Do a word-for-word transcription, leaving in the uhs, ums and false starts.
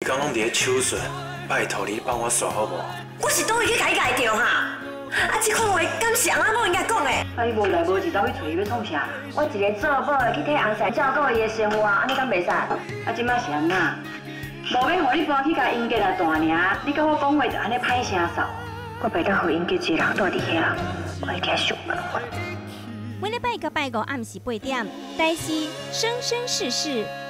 刚拢伫咧手术，拜托你帮我刷好无？ 我是倒位去甲伊改掉哈，啊，这款话敢是翁仔某应该讲的？ 啊，伊无来无去，走去找伊要创啥？我一个做某的去替翁婿照顾伊的生活，安尼敢袂使？啊，即摆是安那？无要互你搬去甲英杰来大尔，你甲我讲话就安尼歹声扫。我袂当互英杰一个人住伫遐，我会惊想办法。 每礼拜个拜五暗时八点，台视生生世世。